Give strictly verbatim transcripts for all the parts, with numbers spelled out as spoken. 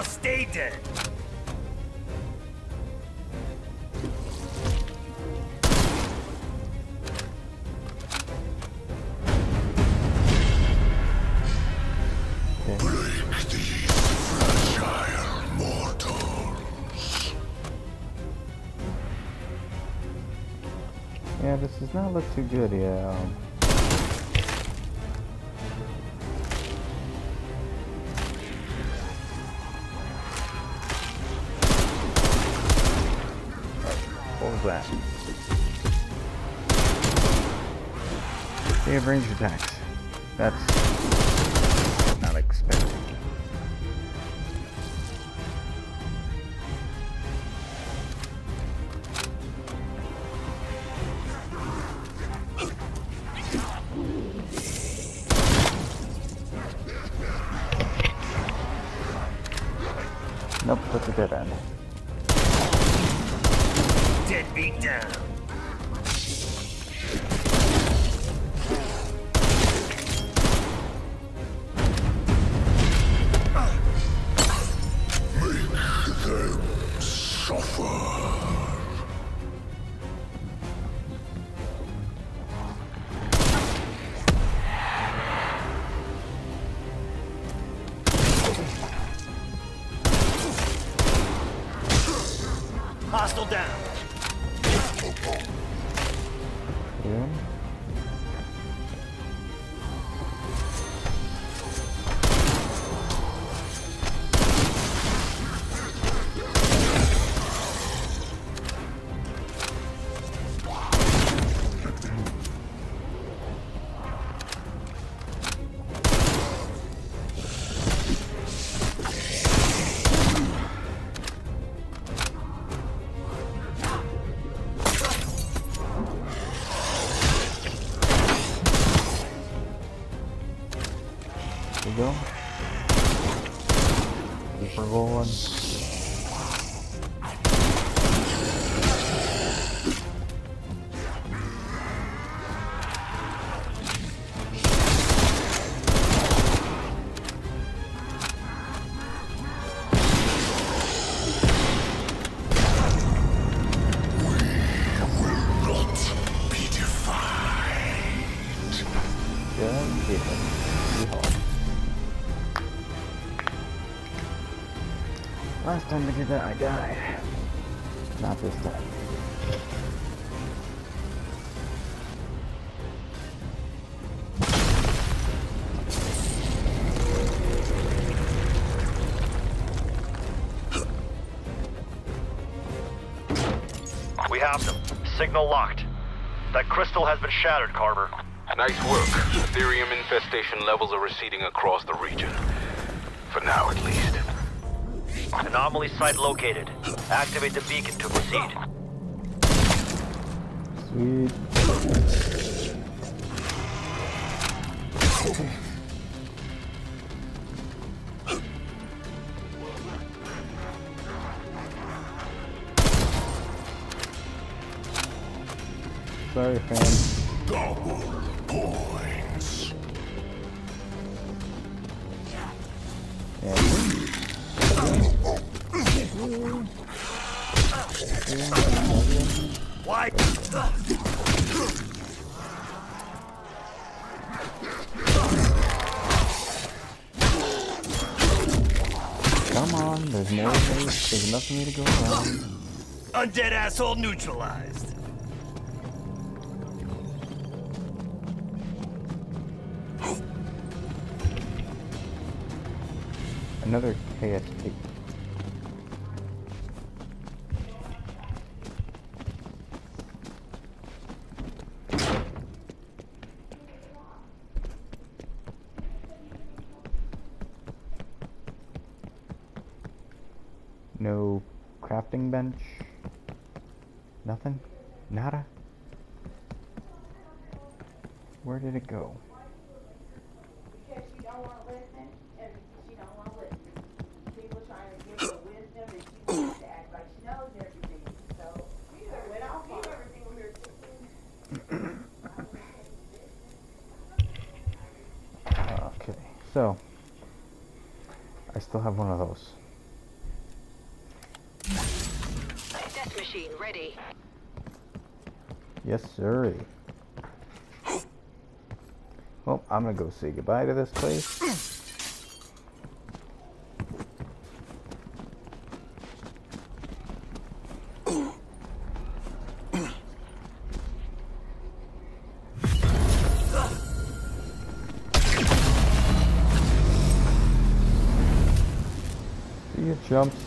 stay dead. Break these fragile mortals. Yeah, this does not look too good, yeah. Um, what was that? They have ranged attacks. That's not expected. Nope, that's a dead end. Deadbeat down. Make them suffer. Hostile down. Yeah. There we go. Keep her going. Good hit. Yeehaw. Last time I did that, I died. Not this time. We have them. Signal locked. That crystal has been shattered, Carver. Nice work. Ethereum infestation levels are receding across the region. For now, at least. Anomaly site located. Activate the beacon to proceed. Sweet. Sorry, fam. Double points. Yeah. Why? Come on, there's more of these. There's enough for me to go around. Undead asshole neutralized. Another K S P. No crafting bench. Nothing? Nada? Where did it go? Because she don't want to listen, and she don't want to listen. People trying to give her wisdom, and she wants to act like she knows everything. So, when I keep everything we were Okay, so I still have one of those. machine ready. Yes, sir. Well, I'm gonna go say goodbye to this place. See you, chumps.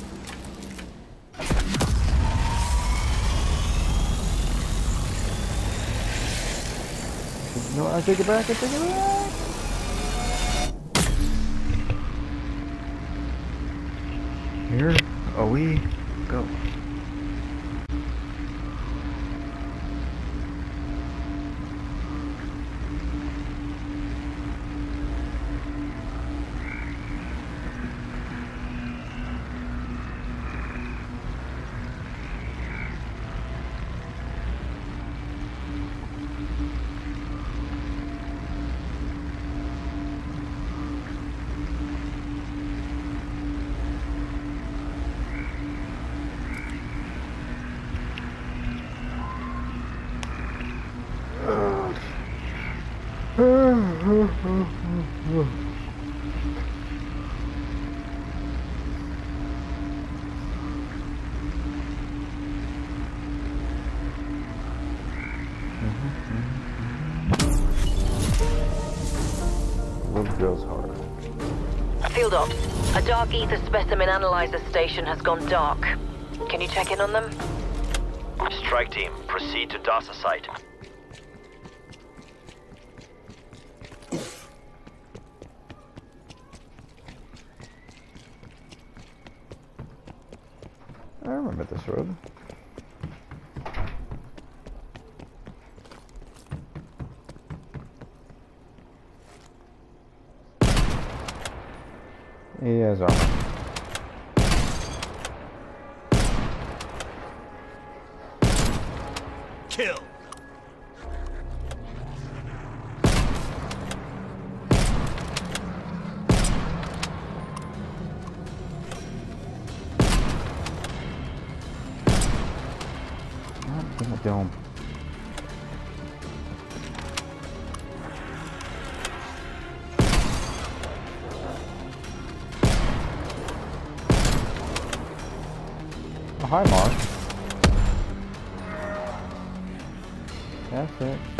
No, I take it back, I take it back! Here we go. Little girl's hard. Field ops. A dark ether specimen analyzer station has gone dark. Can you check in on them? Strike team, proceed to DASA site. I remember this road. He has armor. Kill. Not in the dome. Oh, hi, Mark. That's it.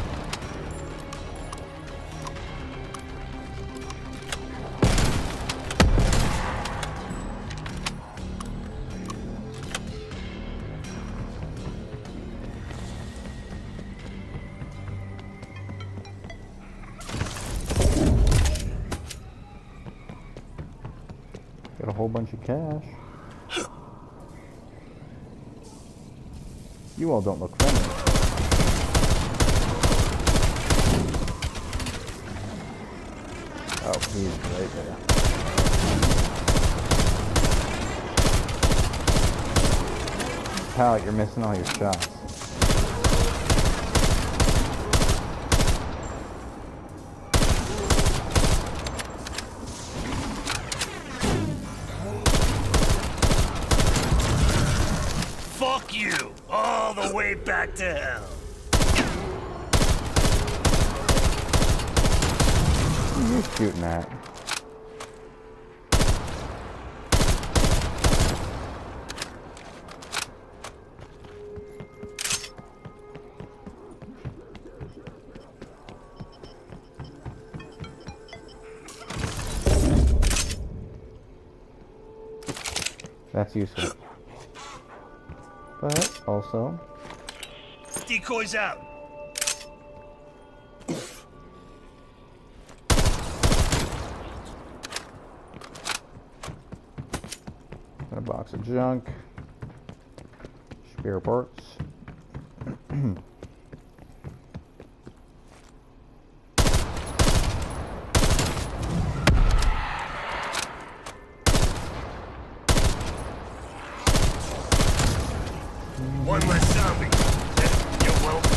Got a whole bunch of cash. You all don't look friendly. Oh, he's right there. Pal, you're missing all your shots. Fuck you! All the way back to hell! Who are you shooting at? That's useful. But also, Decoys out! got a box of junk, spare parts. One less zombie. You're welcome.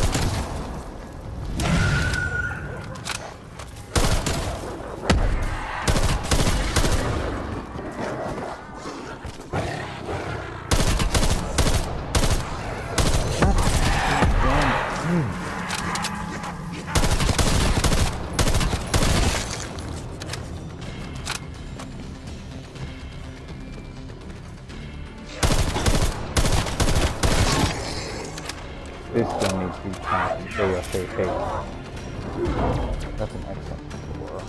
There you go, hey, hey. That's an excellent score.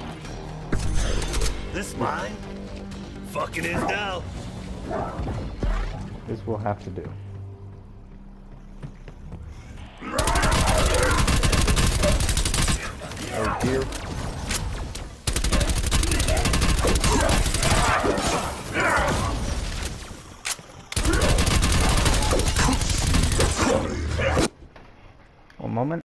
This mine? Fucking is now. This will have to do. Oh dear.